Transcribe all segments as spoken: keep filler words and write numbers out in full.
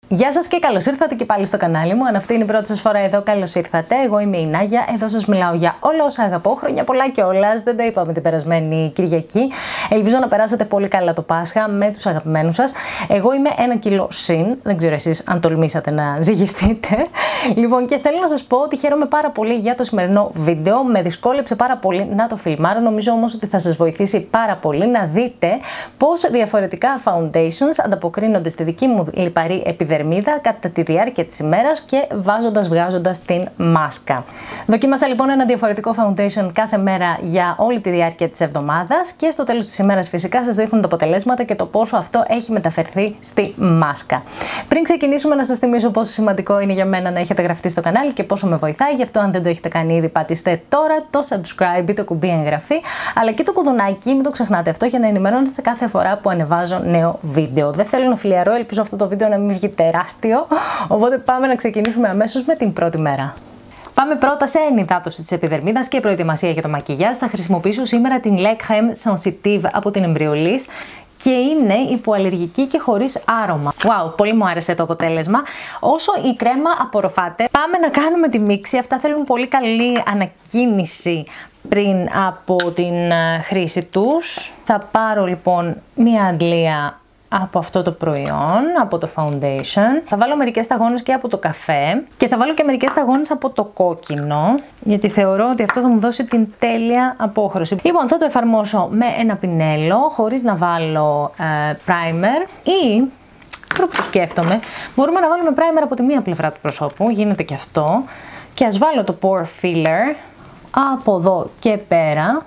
Γεια σας και καλώς ήρθατε και πάλι στο κανάλι μου. Αν αυτή είναι η πρώτη σας φορά εδώ, καλώς ήρθατε. Εγώ είμαι η Νάγια, εδώ σας μιλάω για όλα όσα αγαπώ. Χρόνια πολλά κιόλας, δεν τα είπαμε την περασμένη Κυριακή. Ελπίζω να περάσετε πολύ καλά το Πάσχα με τους αγαπημένους σας. Εγώ είμαι ένα κιλό συν, δεν ξέρω εσείς αν τολμήσατε να ζυγιστείτε. Λοιπόν, και θέλω να σας πω ότι χαίρομαι πάρα πολύ για το σημερινό βίντεο. Με δυσκόλεψε πάρα πολύ να το φιλμάρω. Νομίζω όμως ότι θα σας βοηθήσει πάρα πολύ να δείτε πώς διαφορετικά foundations ανταποκρίνονται στη δική μου λιπαρή επιδερμίδα κατά τη διάρκεια της ημέρας και βάζοντας, βγάζοντας την μάσκα. Δοκίμασα λοιπόν ένα διαφορετικό foundation κάθε μέρα για όλη τη διάρκεια της εβδομάδας και στο τέλος της ημέρας φυσικά σας δείχνουν τα αποτελέσματα και το πόσο αυτό έχει μεταφερθεί στη μάσκα. Πριν ξεκινήσουμε, να σας θυμίσω πόσο σημαντικό είναι για μένα να έχετε γραφτεί στο κανάλι και πόσο με βοηθάει. Γι' αυτό, αν δεν το έχετε κάνει ήδη, πατήστε τώρα το subscribe ή το κουμπί εγγραφή, αλλά και το κουδουνάκι, μην το ξεχνάτε αυτό, για να ενημερώνετε κάθε φορά που ανεβάζω νέο βίντεο. Δεν θέλω να φιλιαρώ, ελπίζω αυτό το βίντεο να μην βγει τεράστιο, οπότε πάμε να ξεκινήσουμε αμέσως με την πρώτη μέρα. Πάμε πρώτα σε ενυδάτωση της επιδερμίδας και προετοιμασία για το μακιγιάζ. Θα χρησιμοποιήσω σήμερα την Le Crème Sensitive από την Embryolisse και είναι υποαλλεργική και χωρίς άρωμα. Wow, πολύ μου άρεσε το αποτέλεσμα. Όσο η κρέμα απορροφάται, πάμε να κάνουμε τη μίξη. Αυτά θέλουν πολύ καλή ανακίνηση πριν από την χρήση τους. Θα πάρω λοιπόν μία αντλία από αυτό το προϊόν, από το foundation. Θα βάλω μερικές σταγόνες και από το καφέ και θα βάλω και μερικές σταγόνες από το κόκκινο, γιατί θεωρώ ότι αυτό θα μου δώσει την τέλεια απόχρωση. Λοιπόν, θα το εφαρμόσω με ένα πινέλο, χωρίς να βάλω ε, primer, ή τώρα που το σκέφτομαι, μπορούμε να βάλουμε primer από τη μία πλευρά του προσώπου, γίνεται και αυτό, και ας βάλω το pore filler από εδώ και πέρα,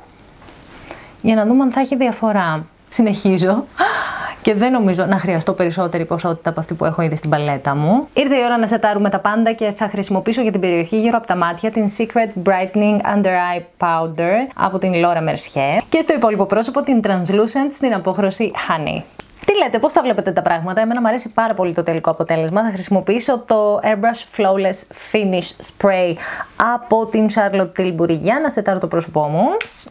για να δούμε αν θα έχει διαφορά. Συνεχίζω. Και δεν νομίζω να χρειαστώ περισσότερη ποσότητα από αυτή που έχω ήδη στην παλέτα μου. Ήρθε η ώρα να σετάρουμε τα πάντα και θα χρησιμοποιήσω για την περιοχή γύρω από τα μάτια την Secret Brightening Under Eye Powder από την Laura Mercier και στο υπόλοιπο πρόσωπο την Translucent στην απόχρωση Honey. Τι λέτε, πώς τα βλέπετε τα πράγματα? Εμένα μου αρέσει πάρα πολύ το τελικό αποτέλεσμα. Θα χρησιμοποιήσω το Airbrush Flawless Finish Spray από την Charlotte Tilbury για να σετάρω το πρόσωπό μου.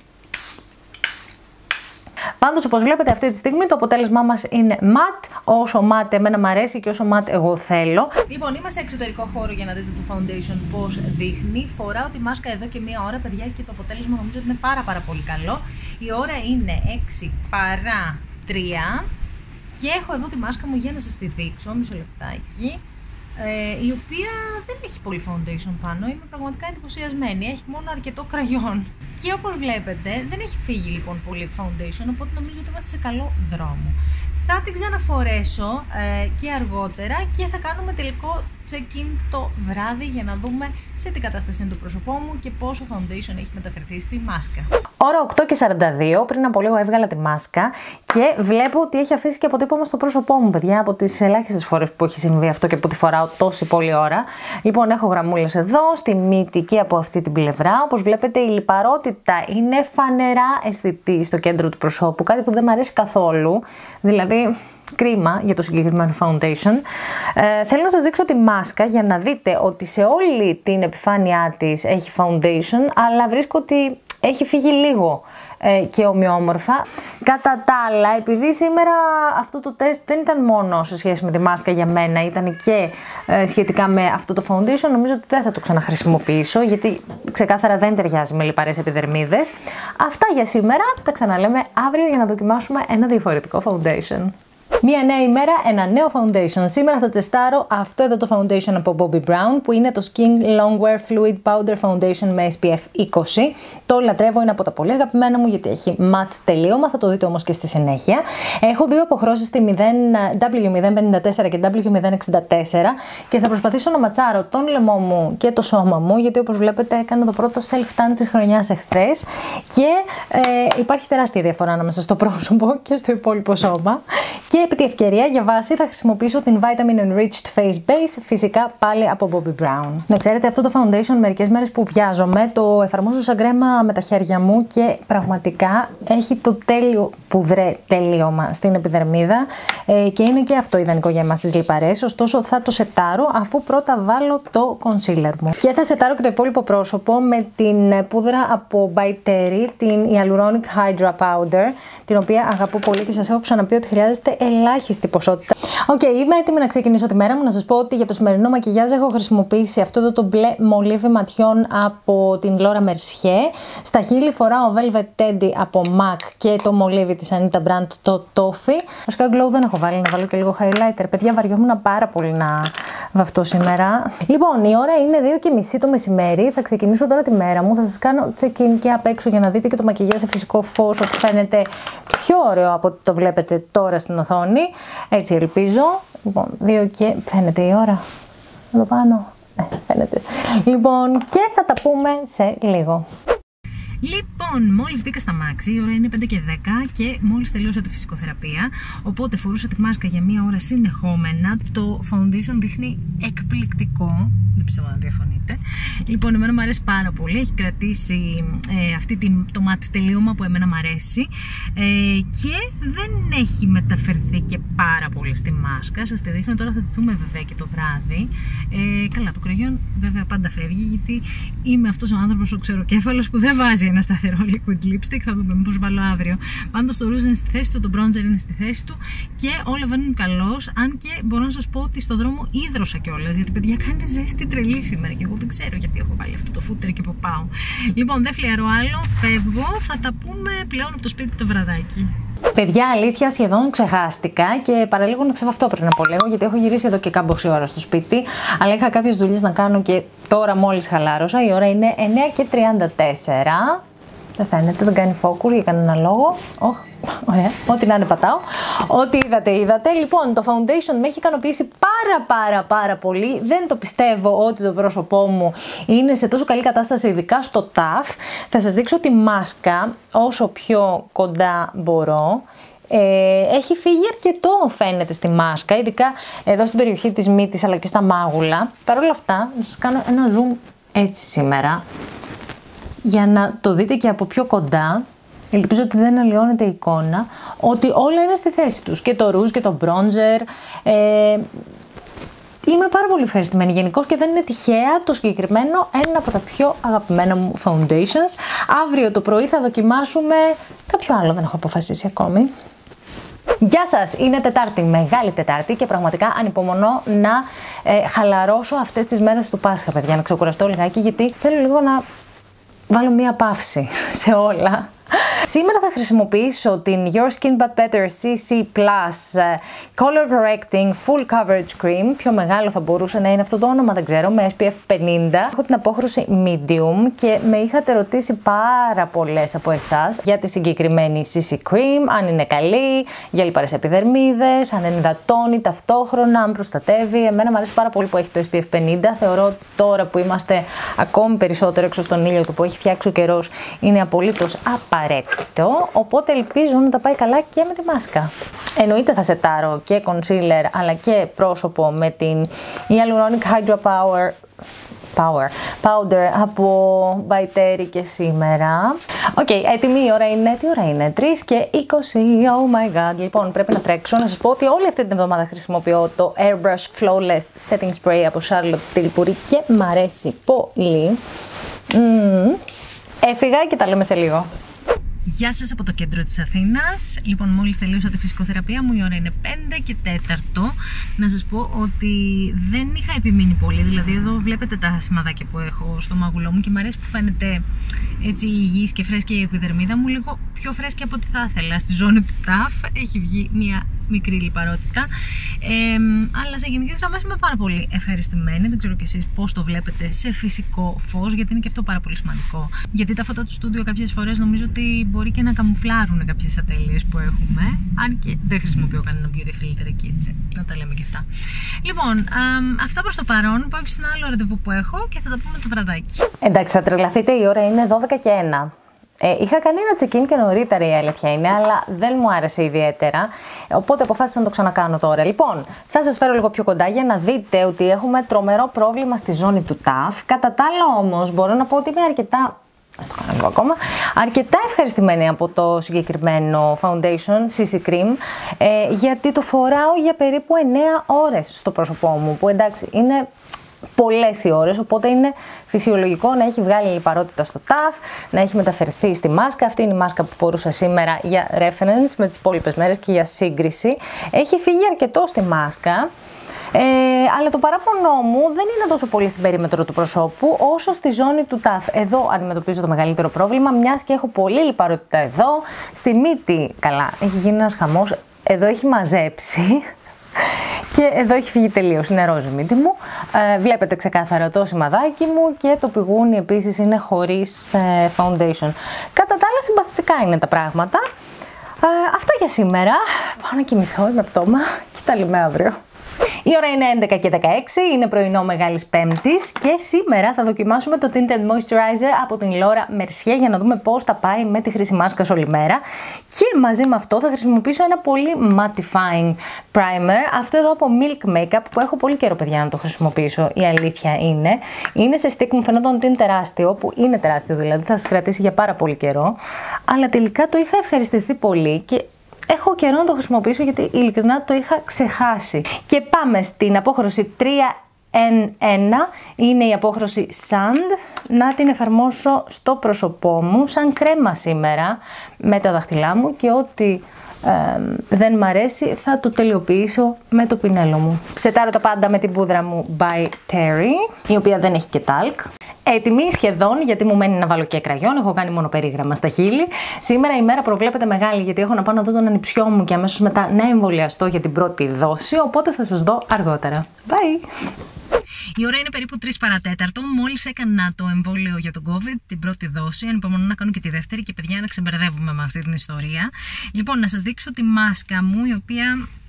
Πάντως, όπως βλέπετε αυτή τη στιγμή, το αποτέλεσμά μας είναι ματ. Όσο ματ εμένα μου αρέσει και όσο ματ εγώ θέλω. Λοιπόν, είμαι σε εξωτερικό χώρο για να δείτε το foundation πώς δείχνει. Φοράω τη μάσκα εδώ και μία ώρα, παιδιά, και το αποτέλεσμα νομίζω ότι είναι πάρα πάρα πολύ καλό. Η ώρα είναι έξι παρά τρία και έχω εδώ τη μάσκα μου για να σας τη δείξω, μισό λεπτάκι. Ε, η οποία δεν έχει πολύ foundation πάνω, είμαι πραγματικά εντυπωσιασμένη, έχει μόνο αρκετό κραγιόν. Και όπως βλέπετε δεν έχει φύγει λοιπόν πολύ foundation, οπότε νομίζω ότι είμαστε σε καλό δρόμο. Θα την ξαναφορέσω ε, και αργότερα και θα κάνουμε τελικό check-in το βράδυ για να δούμε σε τι κατάσταση είναι το πρόσωπό μου και πόσο foundation έχει μεταφερθεί στη μάσκα. Ώρα οκτώ και σαράντα δύο, πριν από λίγο έβγαλα τη μάσκα και βλέπω ότι έχει αφήσει και αποτύπωμα στο πρόσωπό μου, παιδιά, από τις ελάχιστες φορές που έχει συμβεί αυτό και που τη φοράω τόση πολλή ώρα. Λοιπόν, έχω γραμμούλες εδώ, στη μύτη και από αυτή την πλευρά. Όπως βλέπετε, η λιπαρότητα είναι φανερά αισθητή στο κέντρο του προσώπου, κάτι που δεν μου αρέσει καθόλου. Δηλαδή, κρίμα για το συγκεκριμένο foundation. Ε, θέλω να σας δείξω τη μάσκα για να δείτε ότι σε όλη την επιφάνειά της έχει foundation, αλλά βρίσκω ότι έχει φύγει λίγο ε, και ομοιόμορφα. Κατά τα άλλα, επειδή σήμερα αυτό το τεστ δεν ήταν μόνο σε σχέση με τη μάσκα για μένα, ήταν και ε, σχετικά με αυτό το foundation, νομίζω ότι δεν θα το ξαναχρησιμοποιήσω, γιατί ξεκάθαρα δεν ταιριάζει με λιπαρές επιδερμίδες. Αυτά για σήμερα, τα ξαναλέμε αύριο για να δοκιμάσουμε ένα διαφορετικό foundation. Μία νέα ημέρα, ένα νέο foundation. Σήμερα θα τεστάρω αυτό εδώ το foundation από Bobbi Brown, που είναι το Skin Longwear Fluid Powder Foundation με ες πι εφ είκοσι. Το λατρεύω, είναι από τα πολύ αγαπημένα μου γιατί έχει matte τελείωμα, θα το δείτε όμως και στη συνέχεια. Έχω δύο αποχρώσεις, στη ντάμπλιου μηδέν πενήντα τέσσερα και ντάμπλιου μηδέν εξήντα τέσσερα, και θα προσπαθήσω να ματσάρω τον λαιμό μου και το σώμα μου, γιατί όπως βλέπετε έκανα το πρώτο self-tan της χρονιάς εχθές και ε, υπάρχει τεράστια διαφορά ανάμεσα στο πρόσωπο και στο υπόλοιπο σώμα. Και επί τη ευκαιρία, για βάση, θα χρησιμοποιήσω την Vitamin Enriched Face Base, φυσικά πάλι από Bobbi Brown. Να ξέρετε, αυτό το foundation μερικές μέρες που βιάζομαι, το εφαρμόζω σαν κρέμα με τα χέρια μου και πραγματικά έχει το τέλειο πουδρέ τελείωμα στην επιδερμίδα ε, και είναι και αυτό ιδανικό για εμάς τις λιπαρές. Ωστόσο, θα το σετάρω αφού πρώτα βάλω το concealer μου. Και θα σετάρω και το υπόλοιπο πρόσωπο με την πούδρα από By Terry, την Hyaluronic Hydra Powder, την οποία αγαπώ πολύ και σας έχω ξαναπεί ότι χρειάζεται ελάχιστη ποσότητα. Οκ, okay, είμαι έτοιμη να ξεκινήσω τη μέρα μου. Να σας πω ότι για το σημερινό μακιγιάζ έχω χρησιμοποιήσει αυτό εδώ το μπλε μολύβι ματιών από την Laura Mercier. Στα χείλη φοράω Velvet Teddy από MAC και το μολύβι της Anita Brand, το Toffee. Βασικά glow δεν έχω βάλει, να βάλω και λίγο highlighter. Παιδιά, βαριόμουν πάρα πολύ να βαφτώ σήμερα. Λοιπόν, η ώρα είναι δύο και μισή το μεσημέρι. Θα ξεκινήσω τώρα τη μέρα μου. Θα σας κάνω check-in και απ' έξω για να δείτε και το μακιγιάζ σε φυσικό φως, ότι φαίνεται πιο ωραίο από ό,τι το βλέπετε τώρα στην οθόνη. Έτσι ελπίζω. Λοιπόν, δύο και φαίνεται η ώρα. Εδώ πάνω. Ε, φαίνεται. Λοιπόν, και θα τα πούμε σε λίγο. Λοιπόν, μόλις μπήκα στα μάξι, η ώρα είναι πέντε και δέκα και μόλις τελείωσα τη φυσικοθεραπεία. Οπότε φορούσα τη μάσκα για μία ώρα συνεχόμενα. Το foundation δείχνει εκπληκτικό. Δεν πιστεύω να διαφωνείτε. Λοιπόν, εμένα μου αρέσει πάρα πολύ. Έχει κρατήσει ε, αυτή τη, το matte τελείωμα που εμένα μου αρέσει. Ε, και δεν έχει μεταφερθεί και πάρα πολύ στη μάσκα. Σας τη δείχνω τώρα, θα τη δούμε βέβαια και το βράδυ. Ε, καλά, το κραγιόν βέβαια πάντα φεύγει, γιατί είμαι αυτός ο άνθρωπος ο ξεροκέφαλος που δεν βάζει ένα σταθερό liquid lipstick. Θα δούμε πώς βάλω αύριο. Πάντως το ρούζ είναι στη θέση του, το bronzer είναι στη θέση του και όλα βαίνουν καλώς. Αν και μπορώ να σας πω ότι στο δρόμο ίδρωσα κιόλας, γιατί παιδιά κάνει ζέστη τρελή σήμερα και εγώ δεν ξέρω γιατί έχω βάλει αυτό το φούτερ και που πάω. Λοιπόν, δεν φλιαρώ άλλο, φεύγω. Θα τα πούμε πλέον από το σπίτι το βραδάκι. Παιδιά, αλήθεια, σχεδόν ξεχάστηκα και παραλίγο να ξεβαφτώ πριν από λίγο, γιατί έχω γυρίσει εδώ και κάμποση ώρα στο σπίτι. Αλλά είχα κάποιες δουλειές να κάνω και τώρα μόλις χαλάρωσα. Η ώρα είναι εννιά και τριάντα τέσσερα. Δεν φαίνεται, δεν κάνει focus για κανένα λόγο. Oh, ωραία, ό,τι να είναι πατάω. Ό,τι είδατε, είδατε. Λοιπόν, το foundation με έχει ικανοποιήσει πάρα πάρα πάρα πολύ. Δεν το πιστεύω ότι το πρόσωπό μου είναι σε τόσο καλή κατάσταση, ειδικά στο ταφ. Θα σας δείξω τη μάσκα όσο πιο κοντά μπορώ. Ε, έχει φύγει αρκετό, φαίνεται, στη μάσκα, ειδικά εδώ στην περιοχή της μύτης αλλά και στα μάγουλα. Παρ' όλα αυτά, να σας κάνω ένα zoom έτσι σήμερα, για να το δείτε και από πιο κοντά. Ελπίζω ότι δεν αλλοιώνεται η εικόνα, ότι όλα είναι στη θέση τους, και το ρούζ και το bronzer. Ε, είμαι πάρα πολύ ευχαριστημένη γενικώς και δεν είναι τυχαία το συγκεκριμένο ένα από τα πιο αγαπημένα μου foundations. Αύριο το πρωί θα δοκιμάσουμε κάποιο άλλο, δεν έχω αποφασίσει ακόμη. Γεια σας, είναι Τετάρτη, Μεγάλη Τετάρτη και πραγματικά ανυπομονώ να ε, χαλαρώσω αυτές τις μέρες του Πάσχα, παιδιά, να ξεκουραστώ λιγάκι, γιατί θέλω λίγο να βάλω μία παύση σε όλα. Σήμερα θα χρησιμοποιήσω την Your Skin But Better σι σι Plus Color Correcting Full Coverage Cream. Πιο μεγάλο θα μπορούσε να είναι αυτό το όνομα, δεν ξέρω, με ες πι εφ πενήντα. Έχω την απόχρωση medium και με είχατε ρωτήσει πάρα πολλές από εσάς για τη συγκεκριμένη σι σι Cream, αν είναι καλή, για λιπαρές επιδερμίδες, αν ενυδατώνει ταυτόχρονα, αν προστατεύει. Εμένα μου αρέσει πάρα πολύ που έχει το ες πι εφ πενήντα. Θεωρώ τώρα που είμαστε ακόμη περισσότερο έξω στον ήλιο και που έχει φτιάξει ο καιρός, είναι απολύτως απαραίτητο. Οπότε ελπίζω να τα πάει καλά και με τη μάσκα. Εννοείται θα σετάρω και concealer αλλά και πρόσωπο με την Hyaluronic Hydra Power Power Powder από By Terry και σήμερα. Οκ, okay, έτοιμη, η ώρα είναι, τι ώρα είναι, τρεις και είκοσι, oh my god. Λοιπόν, πρέπει να τρέξω. Να σας πω ότι όλη αυτή την εβδομάδα χρησιμοποιώ το Airbrush Flawless Setting Spray από Charlotte Tilbury και μ' αρέσει πολύ. Mm. Έφυγα και τα λέμε σε λίγο. Γεια σας από το κέντρο της Αθήνας. Λοιπόν, μόλις τελείωσα τη φυσικοθεραπεία μου, η ώρα είναι πέντε και τέταρτο. Να σας πω ότι δεν είχα επιμείνει πολύ. Δηλαδή, εδώ βλέπετε τα σημαδάκια που έχω στο μάγουλό μου και μου αρέσει που φαίνεται έτσι υγιής και φρέσκια η επιδερμίδα μου, λίγο πιο φρέσκια από ό,τι θα ήθελα. Στη ζώνη του ταφ έχει βγει μια μικρή λιπαρότητα. Ε, αλλά σε γενικές γραμμές είμαι πάρα πολύ ευχαριστημένη. Δεν ξέρω κι εσείς πώς το βλέπετε σε φυσικό φως, γιατί είναι και αυτό πάρα πολύ σημαντικό. Γιατί τα φώτα του στούντιο κάποιες φορές νομίζω ότι μπορεί και να καμουφλάρουν κάποιες ατέλειες που έχουμε. Αν και δεν χρησιμοποιώ κανένα beauty filter εκεί, έτσι. Να τα λέμε και αυτά. Λοιπόν, α, αυτά προς το παρόν. Πάω και σε ένα άλλο ραντεβού που έχω και θα τα πούμε το βραδάκι. Εντάξει, θα τρελαθείτε, η ώρα είναι δώδεκα και ένα. Ε, είχα κάνει ένα check-in και νωρίτερα, η αλήθεια είναι, αλλά δεν μου άρεσε ιδιαίτερα. Οπότε αποφάσισα να το ξανακάνω τώρα. Λοιπόν, θα σας φέρω λίγο πιο κοντά για να δείτε ότι έχουμε τρομερό πρόβλημα στη ζώνη του ταφ. Κατά τα άλλα όμως, μπορώ να πω ότι είμαι αρκετά. Ας το κάνω λίγο ακόμα. Αρκετά ευχαριστημένη από το συγκεκριμένο foundation σι σι Cream, ε, γιατί το φοράω για περίπου εννέα ώρες στο πρόσωπό μου. Που εντάξει, είναι πολλές οι ώρες, οπότε είναι φυσιολογικό να έχει βγάλει λιπαρότητα στο ταφ, να έχει μεταφερθεί στη μάσκα. Αυτή είναι η μάσκα που φορούσα σήμερα για reference με τις υπόλοιπες μέρες και για σύγκριση. Έχει φύγει αρκετό στη μάσκα. Ε, αλλά το παράπονο μου δεν είναι τόσο πολύ στην περίμετρο του προσώπου όσο στη ζώνη του ταφ. Εδώ αντιμετωπίζω το μεγαλύτερο πρόβλημα, μιας και έχω πολύ λιπαρότητα εδώ. Στη μύτη, καλά, έχει γίνει ένας χαμός. Εδώ έχει μαζέψει και εδώ έχει φύγει τελείως. Είναι ροζ η μύτη μου. Ε, βλέπετε ξεκάθαρα το σημαδάκι μου και το πηγούνι επίσης είναι χωρίς ε, foundation. Κατά τα άλλα, συμπαθητικά είναι τα πράγματα. Ε, αυτό για σήμερα. Πάω να κοιμηθώ, είμαι πτώμα και τα λέμε αύριο. Η ώρα είναι έντεκα και δεκαέξι, είναι πρωινό Μεγάλης Πέμπτης και σήμερα θα δοκιμάσουμε το Tinted Moisturizer από την Laura Mercier για να δούμε πώς θα πάει με τη χρήση μάσκας όλη μέρα. Και μαζί με αυτό θα χρησιμοποιήσω ένα πολύ mattifying primer, αυτό εδώ από Milk Makeup που έχω πολύ καιρό, παιδιά, να το χρησιμοποιήσω, η αλήθεια είναι. Είναι σε stick, μου φαινόταν ότι είναι τεράστιο, που είναι τεράστιο δηλαδή, θα σας κρατήσει για πάρα πολύ καιρό, αλλά τελικά το είχα ευχαριστηθεί πολύ και έχω καιρό να το χρησιμοποιήσω γιατί ειλικρινά το είχα ξεχάσει. Και πάμε στην απόχρωση τρία εν ένα, είναι η απόχρωση Sand. Να την εφαρμόσω στο πρόσωπό μου σαν κρέμα σήμερα με τα δάχτυλά μου και ό,τι ε, δεν μ' αρέσει θα το τελειοποιήσω με το πινέλο μου. Σετάρω τα πάντα με την πούδρα μου by Terry, η οποία δεν έχει και talc. Έτοιμη σχεδόν, γιατί μου μένει να βάλω και κραγιόν. Έχω κάνει μόνο περίγραμμα στα χείλη. Σήμερα η μέρα προβλέπεται μεγάλη, γιατί έχω να πάω να δω τον ανιψιό μου και αμέσως μετά να εμβολιαστώ για την πρώτη δόση. Οπότε θα σας δω αργότερα. Bye! Η ώρα είναι περίπου τρεις παρατέταρτο. Μόλις έκανα το εμβόλιο για τον COVID, την πρώτη δόση. Ανυπομονώ να κάνω και τη δεύτερη και, παιδιά, να ξεμπερδεύουμε με αυτή την ιστορία. Λοιπόν, να σας δείξω τη μάσκα μου, η οποία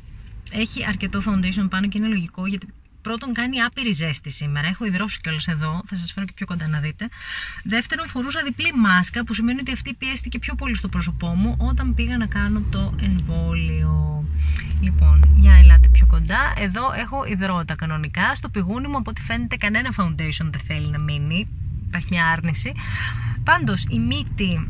έχει αρκετό foundation πάνω και είναι λογικό, γιατί πρώτον, κάνει άπειρη ζέστη σήμερα. Έχω υδρώσει κιόλας εδώ. Θα σας φέρω και πιο κοντά να δείτε. Δεύτερον, φορούσα διπλή μάσκα, που σημαίνει ότι αυτή πιέστηκε πιο πολύ στο πρόσωπό μου όταν πήγα να κάνω το εμβόλιο. Λοιπόν, για ελάτε πιο κοντά. Εδώ έχω υδρότα κανονικά. Στο πηγούνι μου, από ό,τι φαίνεται, κανένα foundation δεν θέλει να μείνει. Υπάρχει μια άρνηση. Πάντως, η μύτη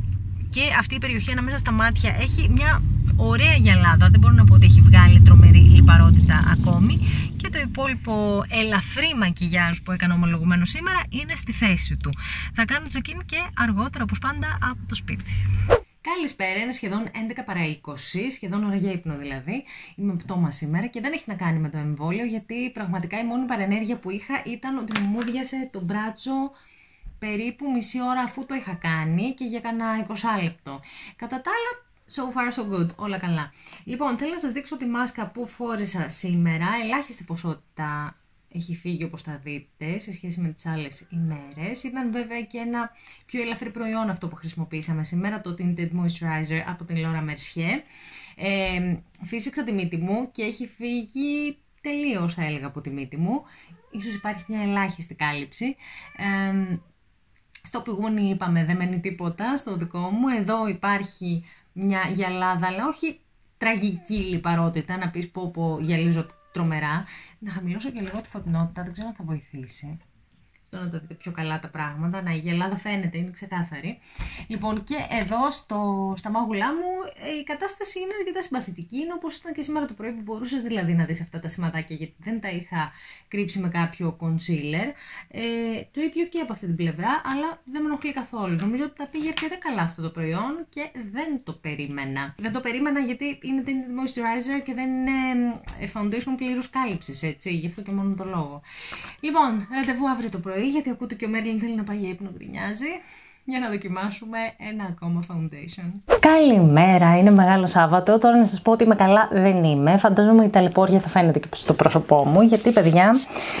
και αυτή η περιοχή ανάμεσα στα μάτια έχει μια ωραία γυαλάδα. Δεν μπορώ να πω ότι έχει βγάλει τρομερή λιπαρότητα ακόμη. Και το υπόλοιπο ελαφρύ μακιγιάζ που έκανα ομολογουμένως σήμερα είναι στη θέση του. Θα κάνω check-in και αργότερα, όπως πάντα, από το σπίτι. Καλησπέρα, είναι σχεδόν έντεκα παρά είκοσι, σχεδόν ώρα για ύπνο δηλαδή. Είμαι πτώμα σήμερα και δεν έχει να κάνει με το εμβόλιο, γιατί πραγματικά η μόνη παρενέργεια που είχα ήταν ότι μου μούδιασε το μπράτσο περίπου μισή ώρα αφού το είχα κάνει και για κανένα είκοσι λεπτό. Κατά τα άλλα, so far so good, όλα καλά. Λοιπόν, θέλω να σας δείξω τη μάσκα που φόρεσα σήμερα. Ελάχιστη ποσότητα έχει φύγει, όπως θα δείτε, σε σχέση με τις άλλες ημέρες. Ήταν βέβαια και ένα πιο ελαφρύ προϊόν αυτό που χρησιμοποίησαμε σήμερα, το Tinted Moisturizer από την Laura Mercier. Ε, φύσηξα τη μύτη μου και έχει φύγει τελείως, θα έλεγα, από τη μύτη μου. Ίσως υπάρχει μια ελάχιστη κάλυψη. Ε, στο πηγούνι είπαμε δεν μένει τίποτα στο δικό μου. Εδώ υπάρχει μια γυαλάδα, αλλά όχι τραγική λιπαρότητα, να πεις πω πω γυαλίζω τρομερά. Να χαμηλώσω και λίγο τη φωτεινότητα, δεν ξέρω αν θα βοηθήσει. Στο να τα δείτε πιο καλά τα πράγματα. Να, η γυαλάδα φαίνεται, είναι ξεκάθαρη. Λοιπόν, και εδώ στο, στα μάγουλά μου η κατάσταση είναι αρκετά συμπαθητική. Είναι όπως ήταν και σήμερα το πρωί, που μπορούσες δηλαδή να δεις αυτά τα σημαδάκια, γιατί δεν τα είχα κρύψει με κάποιο concealer. Ε, το ίδιο και από αυτή την πλευρά, αλλά δεν με ενοχλεί καθόλου. Νομίζω ότι τα πήγε αρκετά καλά αυτό το προϊόν και δεν το περίμενα. Δεν το περίμενα γιατί είναι Tinted Moisturizer και δεν είναι foundation πλήρους κάλυψης, έτσι. Γι' αυτό και μόνο το λόγο. Λοιπόν, ραντεβού αύριο το πρωί, γιατί ακούτε και ο Μέρλιν θέλει να πάει για ύπνο, γκρινιάζει, για να δοκιμάσουμε ένα ακόμα foundation. Καλημέρα, είναι Μεγάλο Σάββατο. Τώρα να σας πω ότι είμαι καλά, δεν είμαι. Φαντάζομαι η ταλαιπώρια θα φαίνεται και στο πρόσωπό μου, γιατί, παιδιά,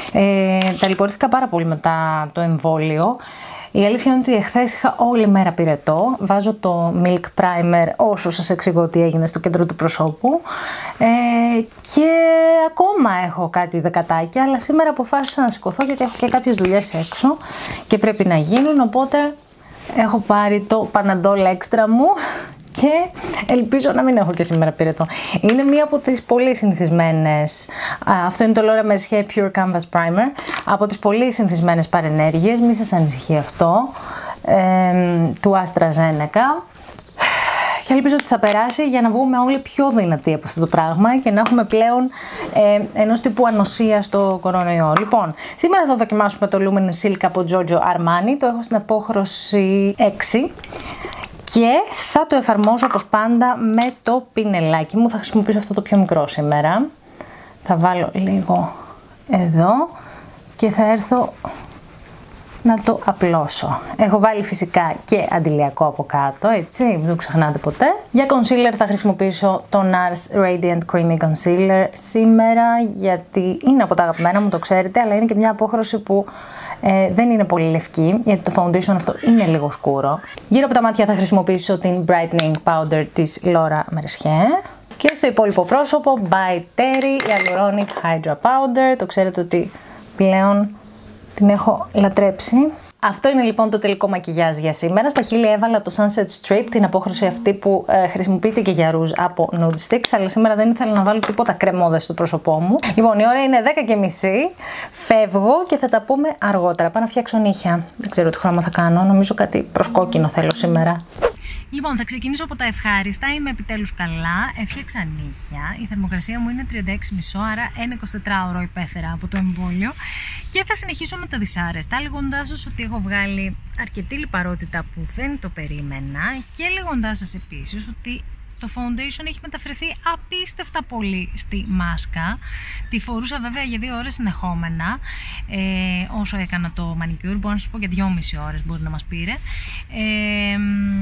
ε, ταλαιπωρήθηκα πάρα πολύ μετά το εμβόλιο. Η αλήθεια είναι ότι εχθές είχα όλη μέρα πυρετό. Βάζω το Milk Primer όσο σας εξηγώ τι έγινε στο κέντρο του προσώπου. Ε, και ακόμα έχω κάτι δεκατάκια, αλλά σήμερα αποφάσισα να σηκωθώ γιατί έχω και κάποιες δουλειές έξω και πρέπει να γίνουν, οπότε έχω πάρει το Panadol Extra μου και ελπίζω να μην έχω και σήμερα πυρετό. Είναι μία από τις πολύ συνηθισμένες, αυτό είναι το Laura Mercier Pure Canvas Primer, από τις πολύ συνηθισμένες παρενέργειες, μη σας ανησυχεί αυτό, ε, του AstraZeneca. και ελπίζω ότι θα περάσει για να βγούμε όλοι πιο δυνατοί από αυτό το πράγμα και να έχουμε πλέον ε, ενός τύπου ανοσία στο κορονοϊό. Λοιπόν, σήμερα θα δοκιμάσουμε το Luminous Silk από Giorgio Armani, το έχω στην απόχρωση έξι και θα το εφαρμόσω όπως πάντα με το πινελάκι μου. Θα χρησιμοποιήσω αυτό το πιο μικρό σήμερα. Θα βάλω λίγο εδώ και θα έρθω να το απλώσω. Έχω βάλει φυσικά και αντιλιακό από κάτω, έτσι, μην το ξεχνάτε ποτέ. Για concealer θα χρησιμοποιήσω το NARS Radiant Creamy Concealer σήμερα, γιατί είναι από τα αγαπημένα μου, το ξέρετε, αλλά είναι και μια απόχρωση που ε, δεν είναι πολύ λευκή, γιατί το foundation αυτό είναι λίγο σκούρο. Γύρω από τα μάτια θα χρησιμοποιήσω την Brightening Powder της Laura Mercier. Και στο υπόλοιπο πρόσωπο, by Terry, η Hyaluronic Hydra Powder. Το ξέρετε ότι πλέον την έχω λατρέψει. Αυτό είναι λοιπόν το τελικό μακιγιάζ για σήμερα. Στα χείλη έβαλα το Sunset Strip, την απόχρωση αυτή που ε, χρησιμοποιείται και για ρούζ από Nude Sticks, αλλά σήμερα δεν ήθελα να βάλω τίποτα κρεμόδες στο πρόσωπό μου. Λοιπόν, η ώρα είναι δέκα και μισή, φεύγω και θα τα πούμε αργότερα. Πάω να φτιάξω νύχια. Δεν ξέρω τι χρώμα θα κάνω, νομίζω κάτι προσκόκκινο θέλω σήμερα. Λοιπόν, θα ξεκινήσω από τα ευχάριστα. Είμαι επιτέλους καλά. Έφτιαξα νύχια. Η θερμοκρασία μου είναι τριάντα έξι κόμμα πέντε, άρα ένα εικοσιτετράωρο υπέφερα από το εμβόλιο. Και θα συνεχίσω με τα δυσάρεστα, λέγοντάς σας ότι έχω βγάλει αρκετή λιπαρότητα που δεν το περίμενα και λέγοντάς σας επίσης ότι το foundation έχει μεταφερθεί απίστευτα πολύ στη μάσκα. Τη φορούσα βέβαια για δύο ώρες συνεχόμενα, ε, όσο έκανα το manicure, μπορώ να σας πω για δυόμιση ώρες μπορεί να μας πήρε. Ε,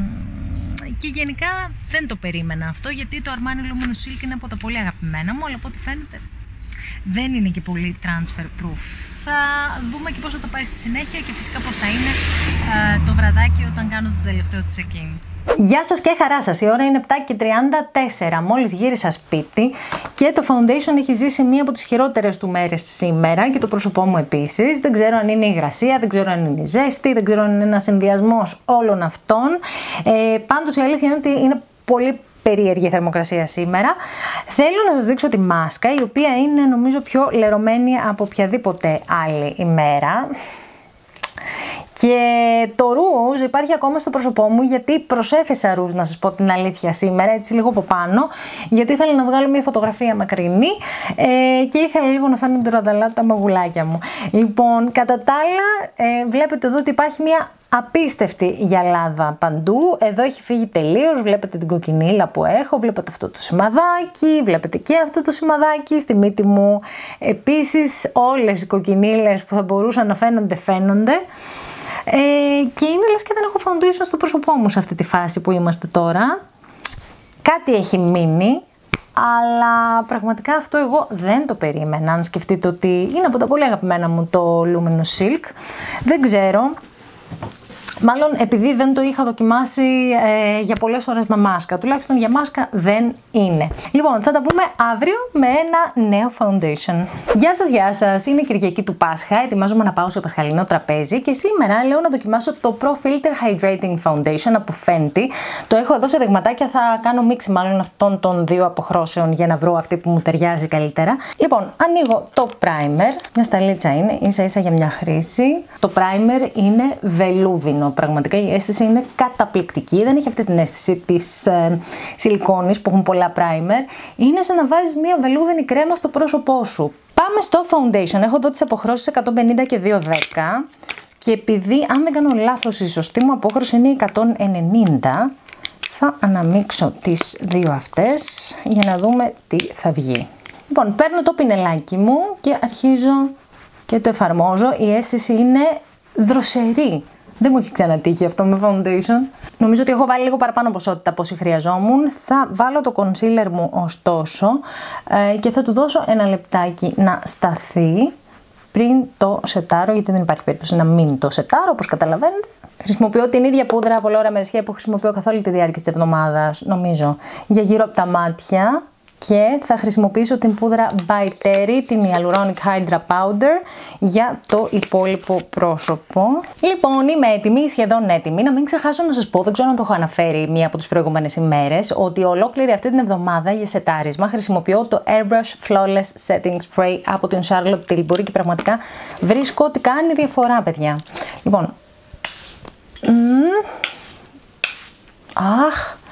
και γενικά δεν το περίμενα αυτό, γιατί το Armani Luminous Silk είναι από τα πολύ αγαπημένα μου, αλλά από ό,τι φαίνεται δεν είναι και πολύ transfer proof. Θα δούμε και πώς θα το πάει στη συνέχεια και φυσικά πώς θα είναι ε, το βραδάκι όταν κάνω το τελευταίο της check-in. Γεια σας και χαρά σας, η ώρα είναι επτά και τριάντα τέσσερα, μόλις γύρισα σπίτι και το foundation έχει ζήσει μία από τις χειρότερες του μέρες σήμερα και το πρόσωπό μου επίσης. Δεν ξέρω αν είναι η υγρασία, δεν ξέρω αν είναι η ζέστη, δεν ξέρω αν είναι ένας συνδυασμός όλων αυτών. Ε, πάντως η αλήθεια είναι ότι είναι πολύ περίεργη η θερμοκρασία σήμερα. Θέλω να σας δείξω τη μάσκα, η οποία είναι νομίζω πιο λερωμένη από οποιαδήποτε άλλη ημέρα. Και το ρούζ υπάρχει ακόμα στο πρόσωπό μου, γιατί προσέθεσα ρούζ, να σας πω την αλήθεια, σήμερα, έτσι λίγο από πάνω, γιατί ήθελα να βγάλω μια φωτογραφία μακρινή ε, και ήθελα λίγο να φαίνονται ροδαλά τα μαγουλάκια μου. Λοιπόν, κατά τα άλλα, ε, βλέπετε εδώ ότι υπάρχει μια απίστευτη γυαλάδα παντού. Εδώ έχει φύγει τελείως, βλέπετε την κοκκινίλα που έχω, βλέπετε αυτό το σημαδάκι, βλέπετε και αυτό το σημαδάκι στη μύτη μου. Επίσης όλες οι κοκκινίλες που θα μπορούσαν να φαίνονται φαίνονται. Ε, και είναι λες και δεν έχω foundation στο πρόσωπό μου σε αυτή τη φάση που είμαστε τώρα. Κάτι έχει μείνει, αλλά πραγματικά αυτό εγώ δεν το περίμενα. Αν σκεφτείτε ότι είναι από τα πολύ αγαπημένα μου το Luminous Silk, δεν ξέρω. Μάλλον επειδή δεν το είχα δοκιμάσει ε, για πολλές ώρες με μάσκα. Τουλάχιστον για μάσκα δεν είναι. Λοιπόν, θα τα πούμε αύριο με ένα νέο foundation. Γεια σας, γεια σας. Είναι Κυριακή του Πάσχα. Ετοιμάζομαι να πάω στο πασχαλινό τραπέζι και σήμερα λέω να δοκιμάσω το Pro Filter Hydrating Foundation από Fenty. Το έχω εδώ σε δειγματάκια. Θα κάνω μίξη μάλλον αυτών των δύο αποχρώσεων για να βρω αυτή που μου ταιριάζει καλύτερα. Λοιπόν, ανοίγω το primer. Μια σταλίτσα είναι, ίσα ίσα για μια χρήση. Το primer είναι βελούδινο. Πραγματικά η αίσθηση είναι καταπληκτική, δεν έχει αυτή την αίσθηση της ε, σιλικόνης που έχουν πολλά primer. Είναι σαν να βάζεις μια βελούδινη κρέμα στο πρόσωπό σου. Πάμε στο foundation, έχω εδώ τις αποχρώσεις εκατόν πενήντα και διακόσια δέκα και επειδή αν δεν κάνω λάθος η σωστή μου απόχρωση είναι εκατόν ενενήντα, θα αναμίξω τις δύο αυτές για να δούμε τι θα βγει. Λοιπόν, παίρνω το πινελάκι μου και αρχίζω και το εφαρμόζω. Η αίσθηση είναι δροσερή. Δεν μου έχει ξανατύχει αυτό με foundation. Νομίζω ότι έχω βάλει λίγο παραπάνω ποσότητα από όσοι χρειαζόμουν. Θα βάλω το concealer μου ωστόσο ε, και θα του δώσω ένα λεπτάκι να σταθεί πριν το σετάρω, γιατί δεν υπάρχει περίπτωση να μην το σετάρω, όπως καταλαβαίνετε. Χρησιμοποιώ την ίδια πούδρα από Laura Mercier που χρησιμοποιώ καθ' όλη τη διάρκεια της εβδομάδας, νομίζω, για γύρω από τα μάτια. Και θα χρησιμοποιήσω την πούδρα by Terry, την Hyaluronic Hydra Powder, για το υπόλοιπο πρόσωπο. Λοιπόν, είμαι έτοιμη, σχεδόν έτοιμη. Να μην ξεχάσω να σας πω, δεν ξέρω αν το έχω αναφέρει μία από τις προηγούμενες ημέρες, ότι ολόκληρη αυτή την εβδομάδα για σετάρισμα χρησιμοποιώ το Airbrush Flawless Setting Spray από την Charlotte Tilbury και πραγματικά βρίσκω ότι κάνει διαφορά, παιδιά. Λοιπόν, mm. Αχ,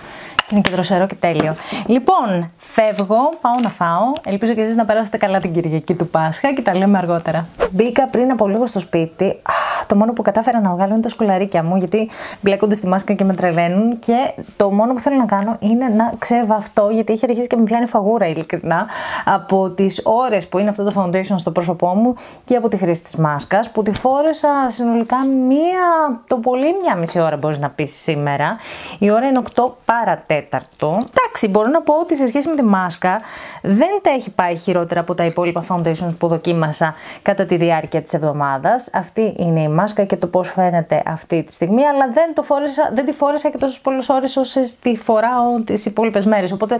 Είναι και δροσερό και τέλειο. Λοιπόν, φεύγω, πάω να φάω. Ελπίζω και εσείς να περάσετε καλά την Κυριακή του Πάσχα και τα λέμε αργότερα. Μπήκα πριν από λίγο στο σπίτι. Το μόνο που κατάφερα να βγάλω είναι τα σκουλαρίκια μου, γιατί μπλέκονται στη μάσκα και με τρελαίνουν. Και το μόνο που θέλω να κάνω είναι να ξεβαφτώ, γιατί έχει αρχίσει και με πιάνει φαγούρα, ειλικρινά, από τις ώρες που είναι αυτό το foundation στο πρόσωπό μου και από τη χρήση της μάσκας, που τη φόρεσα συνολικά μία, το πολύ μία μισή ώρα, μπορείς να πεις σήμερα. Η ώρα είναι οκτώ παρά τέταρτο. Εντάξει, μπορώ να πω ότι σε σχέση με τη μάσκα δεν τα έχει πάει χειρότερα από τα υπόλοιπα foundations που δοκίμασα κατά τη διάρκεια της εβδομάδας. Αυτή είναι η μάσκα και το πώς φαίνεται αυτή τη στιγμή, αλλά δεν, το φόρεσα, δεν τη φόρεσα και τόσες πολλές ώρες όσες τη φοράω τις υπόλοιπες μέρες, οπότε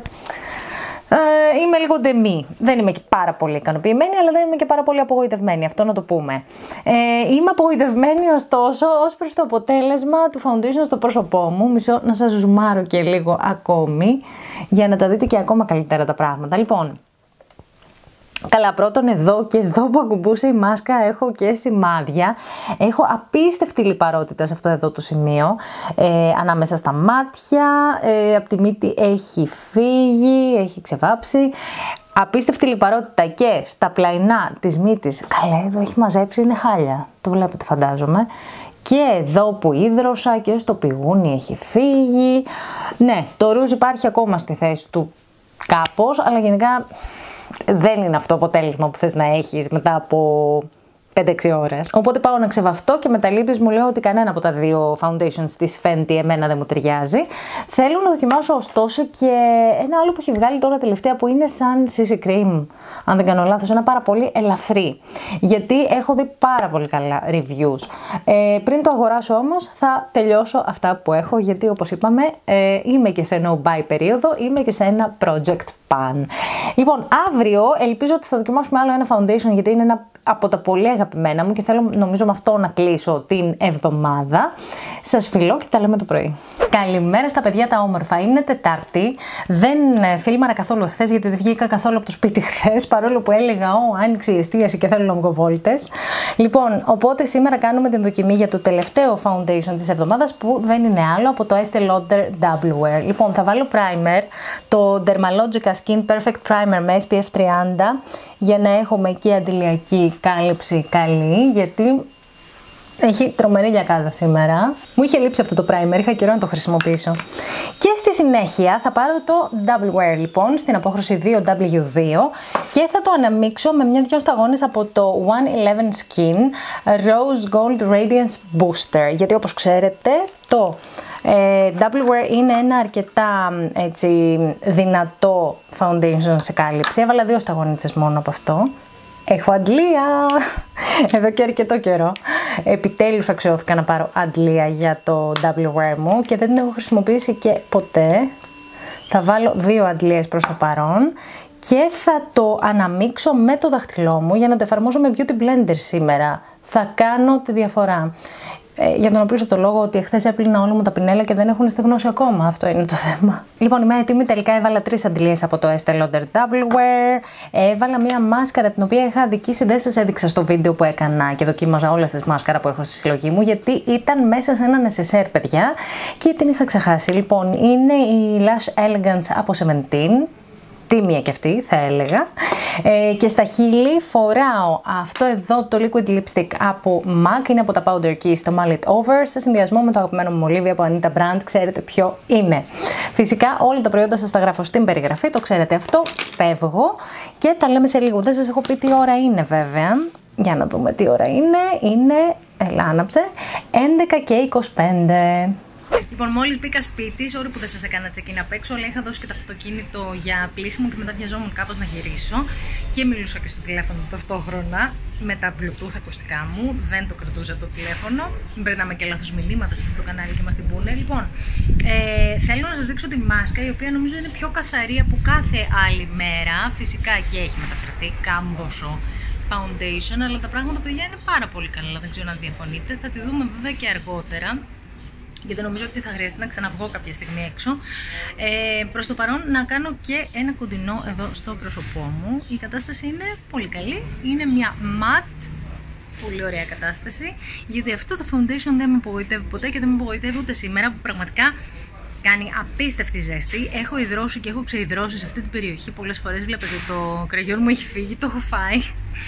ε, είμαι λίγο ντεμή. Δεν είμαι και πάρα πολύ ικανοποιημένη, αλλά δεν είμαι και πάρα πολύ απογοητευμένη, αυτό να το πούμε. Ε, είμαι απογοητευμένη ωστόσο ως προς το αποτέλεσμα του foundation στο πρόσωπό μου. Μισό να σας ζουμάρω και λίγο ακόμη για να τα δείτε και ακόμα καλύτερα τα πράγματα. Λοιπόν, καλά, πρώτον εδώ και εδώ που ακουμπούσε η μάσκα έχω και σημάδια. Έχω απίστευτη λιπαρότητα σε αυτό εδώ το σημείο, ε, ανάμεσα στα μάτια, ε, από τη μύτη έχει φύγει, έχει ξεβάψει. Απίστευτη λιπαρότητα και στα πλαϊνά της μύτης. Καλά, εδώ έχει μαζέψει, είναι χάλια, το βλέπετε φαντάζομαι. Και εδώ που ίδρωσα και στο πηγούνι έχει φύγει. Ναι, το ρούζ υπάρχει ακόμα στη θέση του κάπως, αλλά γενικά δεν είναι αυτό το αποτέλεσμα που θες να έχεις μετά από πέντε έξι ώρες. Οπότε πάω να ξεβαφτώ και με τα λίπης μου λέω ότι κανένα από τα δύο foundations της Fenty εμένα δεν μου ταιριάζει. Θέλω να δοκιμάσω ωστόσο και ένα άλλο που έχει βγάλει τώρα τελευταία που είναι σαν σι σι cream, αν δεν κάνω λάθος, ένα πάρα πολύ ελαφρύ. Γιατί έχω δει πάρα πολύ καλά reviews. Ε, πριν το αγοράσω όμως θα τελειώσω αυτά που έχω, γιατί όπως είπαμε ε, είμαι και σε no-buy περίοδο, είμαι και σε ένα project pan. Λοιπόν, αύριο ελπίζω ότι θα δοκιμάσουμε άλλο ένα foundation, γιατί είναι ένα από τα πολύ αγαπημένα μου και θέλω νομίζω με αυτό να κλείσω την εβδομάδα. Σας φιλώ και τα λέμε το πρωί. Καλημέρα στα παιδιά τα όμορφα. Είναι Τετάρτη. Δεν φίλμαρα καθόλου εχθές, γιατί δεν βγήκα καθόλου από το σπίτι χθες, παρόλο που έλεγα «Ω, άνοιξε η εστίαση και θέλω λογκοβόλτες». Λοιπόν, οπότε σήμερα κάνουμε την δοκιμή για το τελευταίο foundation της εβδομάδας, που δεν είναι άλλο από το Estée Lauder Double Wear. Λοιπόν, θα βάλω primer, το Dermalogica Skin Perfect Primer με ες πι εφ τριάντα, για να έχουμε και αντιλιακή κάλυψη καλή, γιατί έχει τρομερή γιακάδα σήμερα. Μου είχε λείψει αυτό το primer, είχα καιρό να το χρησιμοποιήσω. Και στη συνέχεια θα πάρω το Double Wear λοιπόν, στην απόχρωση δύο ντάμπλιου δύο, και θα το αναμίξω με μια-δυο σταγόνες από το εκατόν έντεκα Skin Rose Gold Radiance Booster. Γιατί όπως ξέρετε το ε, Double Wear είναι ένα αρκετά έτσι δυνατό foundation σε κάλυψη. Έβαλα δύο σταγόνιτσες μόνο από αυτό. Έχω αντλία εδώ και αρκετό καιρό. Επιτέλους αξιώθηκα να πάρω αντλία για το Double Wear μου και δεν την έχω χρησιμοποιήσει και ποτέ. Θα βάλω δύο αντλίες προς το παρόν και θα το αναμίξω με το δάχτυλό μου για να το εφαρμόσω με Beauty Blender σήμερα. Θα κάνω τη διαφορά. Ε, για τον οποίο το λόγο ότι εχθές έπλυνα όλα μου τα πινέλα και δεν έχουν στεγνώσει ακόμα. Αυτό είναι το θέμα. Λοιπόν, είμαι έτοιμη. Τελικά έβαλα τρεις αντιλίες από το Estée Lauder Double Wear. Έβαλα μία μάσκαρα την οποία είχα αδικήσει. Δεν σας έδειξα στο βίντεο που έκανα και δοκίμαζα όλες τις μάσκαρα που έχω στη συλλογή μου, γιατί ήταν μέσα σε ένα νεσεσέρ, παιδιά, και την είχα ξεχάσει. Λοιπόν, είναι η Lash Elegance από Cementine. Τίμια και αυτή, θα έλεγα. Ε, και στα χείλη φοράω αυτό εδώ το liquid lipstick από MAC, είναι από τα Powder Keys, το Mullet Over, σε συνδυασμό με το αγαπημένο μου μολύβι από Anita Brand, ξέρετε ποιο είναι. Φυσικά όλα τα προϊόντα σας τα γράφω στην περιγραφή, το ξέρετε αυτό. Φεύγω και τα λέμε σε λίγο. Δεν σας έχω πει τι ώρα είναι βέβαια. Για να δούμε τι ώρα είναι. Είναι, έλα άναψε, έντεκα και είκοσι πέντε. Λοιπόν, μόλις μπήκα σπίτι, sorry που δεν σας έκανα check-in απ' έξω, αλλά είχα δώσει και το αυτοκίνητο για πλήσιμο και μετά βιαζόμουν κάπως να γυρίσω και μιλούσα και στο τηλέφωνο ταυτόχρονα με τα Bluetooth ακουστικά μου. Δεν το κρατούσα το τηλέφωνο. Μην περνάμε και λάθος μηνύματα σε αυτό το κανάλι και μας την πούνε. Λοιπόν, ε, θέλω να σας δείξω τη μάσκα, η οποία νομίζω είναι πιο καθαρή από κάθε άλλη μέρα. Φυσικά και έχει μεταφερθεί κάμποσο foundation, αλλά τα πράγματα, παιδιά, είναι πάρα πολύ καλά. Δεν ξέρω αν διαφωνείτε. Θα τη δούμε βέβαια και αργότερα, γιατί νομίζω ότι θα χρειαστεί να ξαναβγώ κάποια στιγμή έξω. Ε, προς το παρόν να κάνω και ένα κοντινό εδώ στο πρόσωπό μου. Η κατάσταση είναι πολύ καλή. Είναι μια matte, πολύ ωραία κατάσταση. Γιατί αυτό το foundation δεν με απογοητεύει ποτέ και δεν με απογοητεύει ούτε σήμερα, που πραγματικά Κάνει απίστευτη ζέστη. Έχω υδρώσει και έχω ξεϊδρώσει σε αυτή την περιοχή πολλές φορές. Βλέπετε το κραγιόν μου έχει φύγει, το έχω φάει.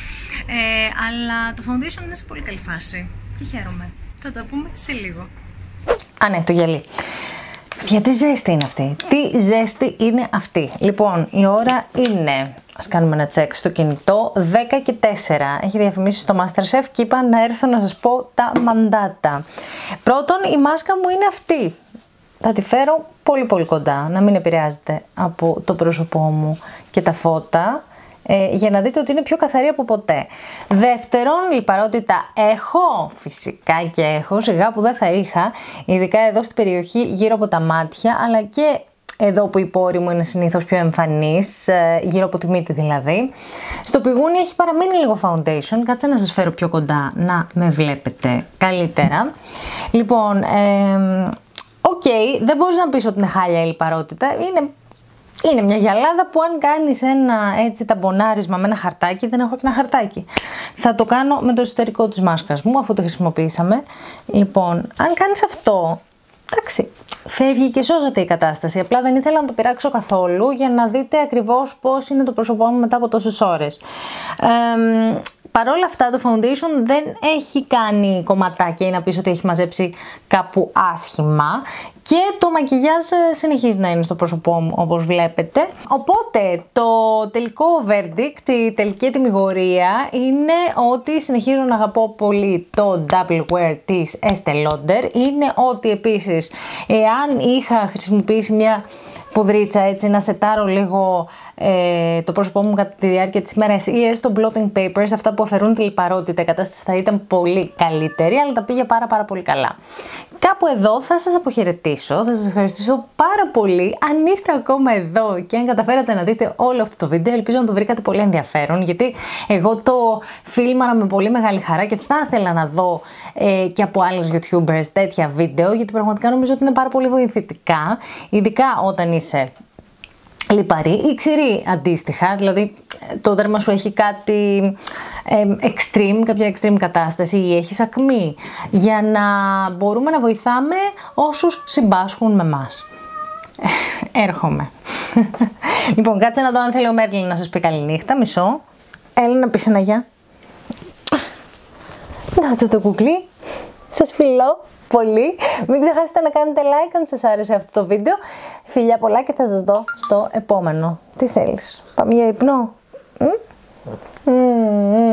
Ε, αλλά το foundation είναι σε πολύ καλή φάση και χαίρομαι. Θα τα πούμε σε λίγο. Α, ναι, το γυαλί. Γιατί ζέστη είναι αυτή. Τι ζέστη είναι αυτή. Λοιπόν, η ώρα είναι, ας κάνουμε ένα check στο κινητό, δέκα και τέσσερα. Έχει διαφημίσει στο MasterChef και είπα να έρθω να σας πω τα μαντάτα. Πρώτον, η μάσκα μου είναι αυτή. Θα τη φέρω πολύ πολύ κοντά, να μην επηρεάζεται από το πρόσωπό μου και τα φώτα, ε, για να δείτε ότι είναι πιο καθαρή από ποτέ. Δεύτερον, λιπαρότητα έχω, φυσικά και έχω, σιγά που δεν θα είχα, ειδικά εδώ στην περιοχή γύρω από τα μάτια, αλλά και εδώ που η πόρη μου είναι συνήθως πιο εμφανής, γύρω από τη μύτη δηλαδή. Στο πηγούνι έχει παραμείνει λίγο foundation, κάτσε να σας φέρω πιο κοντά να με βλέπετε καλύτερα. Λοιπόν, ε, Οκ, okay, δεν μπορείς να πεις ότι είναι χάλια η λιπαρότητα, είναι, είναι μια γυαλάδα που αν κάνεις ένα έτσι ταμπονάρισμα με ένα χαρτάκι, δεν έχω και ένα χαρτάκι. Θα το κάνω με το εσωτερικό της μάσκας μου, αφού το χρησιμοποιήσαμε. Λοιπόν, αν κάνεις αυτό, εντάξει, φεύγει και σώζεται η κατάσταση. Απλά δεν ήθελα να το πειράξω καθόλου για να δείτε ακριβώς πώς είναι το πρόσωπό μου μετά από τόσες ώρες. Ε, Παρ' όλα αυτά το foundation δεν έχει κάνει κομματάκια ή να πεις ότι έχει μαζέψει κάπου άσχημα και το μακιγιάζ συνεχίζει να είναι στο πρόσωπό μου όπως βλέπετε. Οπότε το τελικό verdict, η τελική τιμιγορία είναι ότι συνεχίζω να αγαπώ πολύ το double wear της Estée Lauder. Είναι ότι επίσης εάν είχα χρησιμοποιήσει μια πουδρίτσα έτσι να σετάρω λίγο ε, το πρόσωπό μου κατά τη διάρκεια της ημέρας ή έστω blotting papers, αυτά που αφαιρούν τη λιπαρότητα, η κατάσταση θα ήταν πολύ καλύτερη, αλλά τα πήγε πάρα πάρα πολύ καλά. Κάπου εδώ θα σας αποχαιρετήσω, θα σας ευχαριστήσω πάρα πολύ αν είστε ακόμα εδώ και αν καταφέρατε να δείτε όλο αυτό το βίντεο. Ελπίζω να το βρήκατε πολύ ενδιαφέρον, γιατί εγώ το φίλμαρα με πολύ μεγάλη χαρά και θα ήθελα να δω ε, και από άλλες YouTubers τέτοια βίντεο, γιατί πραγματικά νομίζω ότι είναι πάρα πολύ βοηθητικά, ειδικά όταν είσαι λιπαρή ή ξηρή αντίστοιχα, δηλαδή το δέρμα σου έχει κάτι ε, extreme, κάποια extreme κατάσταση ή έχεις ακμή, για να μπορούμε να βοηθάμε όσους συμπάσχουν με εμάς. Έρχομαι. Λοιπόν, κάτσε να δω αν θέλει ο Μέρλιν να σας πει καληνύχτα, μισό. Έλα να πεις ένα γεια. Να το το κουκλί. Σας φιλώ πολύ. Μην ξεχάσετε να κάνετε like αν σας άρεσε αυτό το βίντεο. Φιλιά πολλά και θα σας δω στο επόμενο. Τι θέλεις, πάμε για ύπνο? Mm? Mm.